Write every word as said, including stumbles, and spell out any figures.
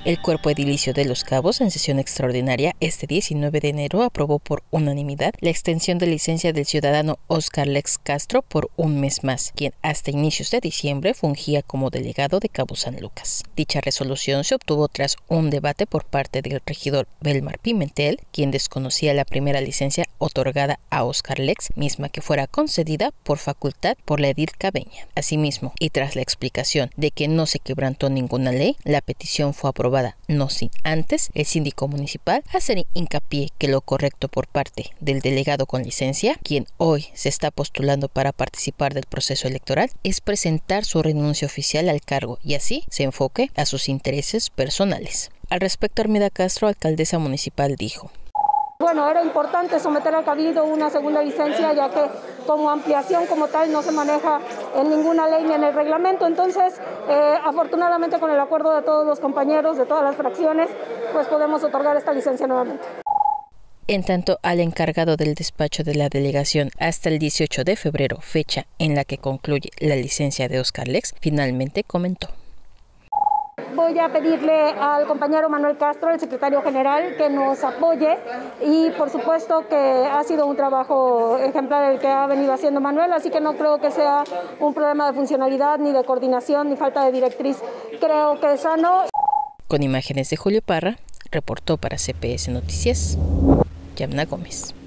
El Cuerpo Edilicio de Los Cabos, en sesión extraordinaria este diecinueve de enero, aprobó por unanimidad la extensión de licencia del ciudadano Óscar Lex Castro por un mes más, quien hasta inicios de diciembre fungía como delegado de Cabo San Lucas. Dicha resolución se obtuvo tras un debate por parte del regidor Belmar Pimentel, quien desconocía la primera licencia otorgada a Óscar Lex, misma que fuera concedida por facultad por la Edil Cabeña. Asimismo, y tras la explicación de que no se quebrantó ninguna ley, la petición fue aprobada no sin antes el síndico municipal hacer hincapié que lo correcto por parte del delegado con licencia, quien hoy se está postulando para participar del proceso electoral, es presentar su renuncia oficial al cargo y así se enfoque a sus intereses personales. Al respecto, Armida Castro, alcaldesa municipal, dijo: Bueno, era importante someter al cabildo una segunda licencia, ya que como ampliación como tal no se maneja en ninguna ley ni en el reglamento. Entonces, eh, afortunadamente con el acuerdo de todos los compañeros, de todas las fracciones, pues podemos otorgar esta licencia nuevamente. En tanto, al encargado del despacho de la delegación hasta el dieciocho de febrero, fecha en la que concluye la licencia de Óscar Lex, finalmente comentó: Voy a pedirle al compañero Manuel Castro, el secretario general, que nos apoye y por supuesto que ha sido un trabajo ejemplar el que ha venido haciendo Manuel, así que no creo que sea un problema de funcionalidad, ni de coordinación, ni falta de directriz. Creo que es sano. Con imágenes de Julio Parra, reportó para C P S Noticias, Yamna Gómez.